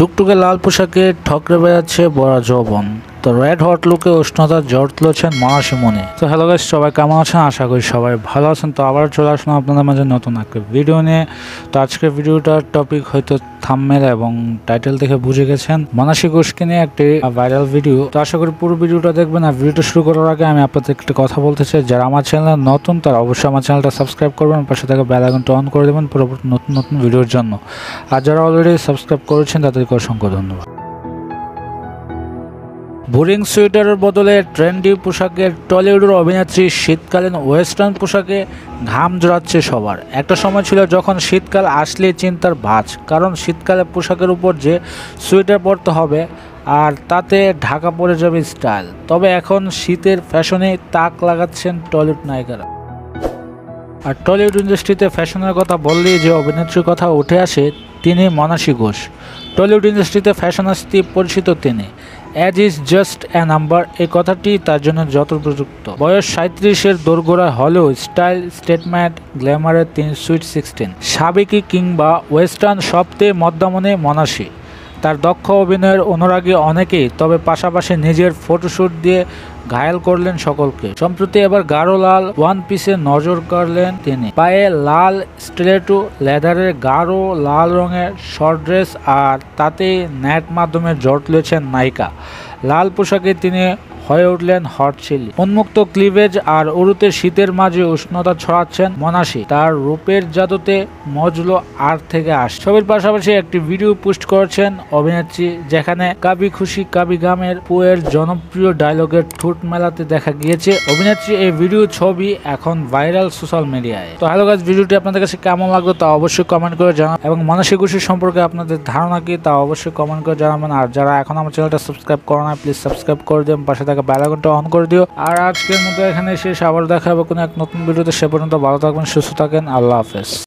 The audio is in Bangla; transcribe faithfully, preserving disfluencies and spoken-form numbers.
টুকটুকে লাল পোশাকে ঠকরে বেড়াচ্ছে বড় যৌবন। তো রেড হট লুকে উষ্ণতার জ্বর তুলেছেন মনাশী মনি। তো হ্যালো গাইস, সবাই কেমন আছেন? আশা করি সবাই ভালো আছেন। তো আবার চলে আসলাম আপনাদের মাঝে নতুন একটা ভিডিও নিয়ে। তো আজকের ভিডিওটার টপিক হয়তো থাম্বনেল এবং টাইটেল দেখে বুঝে গেছেন, মনাশী ঘোষকে নিয়ে একটি ভাইরাল ভিডিও। তো আশা করি পুরো ভিডিওটা দেখবেন। আর ভিডিওটা শুরু করার আগে আমি আপনাদের একটি কথা বলতে চাই, যারা আমার চ্যানেলে নতুন তারা অবশ্যই আমার চ্যানেলটা সাবস্ক্রাইব করবেন, পাশে থেকে বেল আইকনটা অন করে দেবেন পরবর্তী নতুন নতুন ভিডিওর জন্য। আর যারা অলরেডি সাবস্ক্রাইব করেছেন তাদেরকে অসংখ্য ধন্যবাদ। বোরিং সোয়েটারের বদলে ট্রেন্ডি পোশাকের টলিউডের অভিনেত্রী শীতকালীন ওয়েস্টার্ন পোশাকে ঘাম জড়াচ্ছে সবার। একটা সময় ছিল যখন শীতকাল আসলে চিন্তার ভাঁজ, কারণ শীতকালে পোশাকের উপর যে সোয়েটার পরতে হবে আর তাতে ঢাকা পড়ে যাবে স্টাইল। তবে এখন শীতের ফ্যাশনে তাক লাগাচ্ছেন টলিউড নায়িকারা। আর টলিউড ইন্ডাস্ট্রিতে ফ্যাশনের কথা বললেই যে অভিনেত্রীর কথা উঠে আসে তিনি মনাশী ঘোষ। টলিউড ইন্ডাস্ট্রিতে ফ্যাশন আসতে পরিচিত তিনি। As is just a number, এই কথাটি তার জন্য যত উপযুক্ত। বয়স সাঁত্রিশের দোরগোড়ায় হলেও স্টাইল, স্টেটমেন্ট, গ্ল্যামারের তিনি সুইট সিক্সটিন। সাবেকি কিংবা ওয়েস্টার্ন সবচেয়ে মদ্দামনে মনাশী। তার দক্ষ অভিনয়ের অনুরাগী অনেকেই, তবে পাশাপাশি নিজের ফটোশ্যুট দিয়ে ঘায়াল করলেন সকলকে। সম্প্রতি এবার গাঢ় লাল ওয়ান পিসে নজর কাড়লেন তিনি। পায়ে লাল স্টিলেটো লেদারের গাঢ় লাল রঙের শর্ট ড্রেস, আর তাতে নেট মাধ্যমে জট তুলেছেন নায়িকা। লাল পোশাকে তিনি হয়ে উঠলেন হট চিলি। উন্মুক্ত ক্লিভেজ আর উরুতে শীতের মাঝে উষ্ণতা ছড়াচ্ছেন মনাশী। তার রূপের জাদুতে মজলো আর থেকে আসে। ছবির পাশাপাশি একটি ভিডিও পোস্ট করেছেন অভিনেত্রী, যেখানে কাবি খুশি কাবি গামের পুয়ের জনপ্রিয় ডায়লগের ঠোঁট মেলাতে দেখা গিয়েছে অভিনেত্রী। এই ভিডিও ছবি এখন ভাইরাল সোশ্যাল মিডিয়ায়। তো হ্যালো গাইস, ভিডিওটি আপনাদের কাছে কেমন লাগলো তা অবশ্যই কমেন্ট করে জানান, এবং মনাশী ঘোষের সম্পর্কে আপনাদের ধারণা কি তা অবশ্যই কমেন্ট করে জানাবেন। আর যারা এখন আমার চ্যানেলটা সাবস্ক্রাইব করে না, প্লিজ সাবস্ক্রাইব করে দিন, পাশে বেল আইকনটা অন করে দিও। আর আজকের মতো এখানে শেষ, আবার দেখা হবে কোনো এক নতুন ভিডিওতে। সে পর্যন্ত ভালো থাকবেন, সুস্থ থাকেন, আল্লাহ হাফেজ।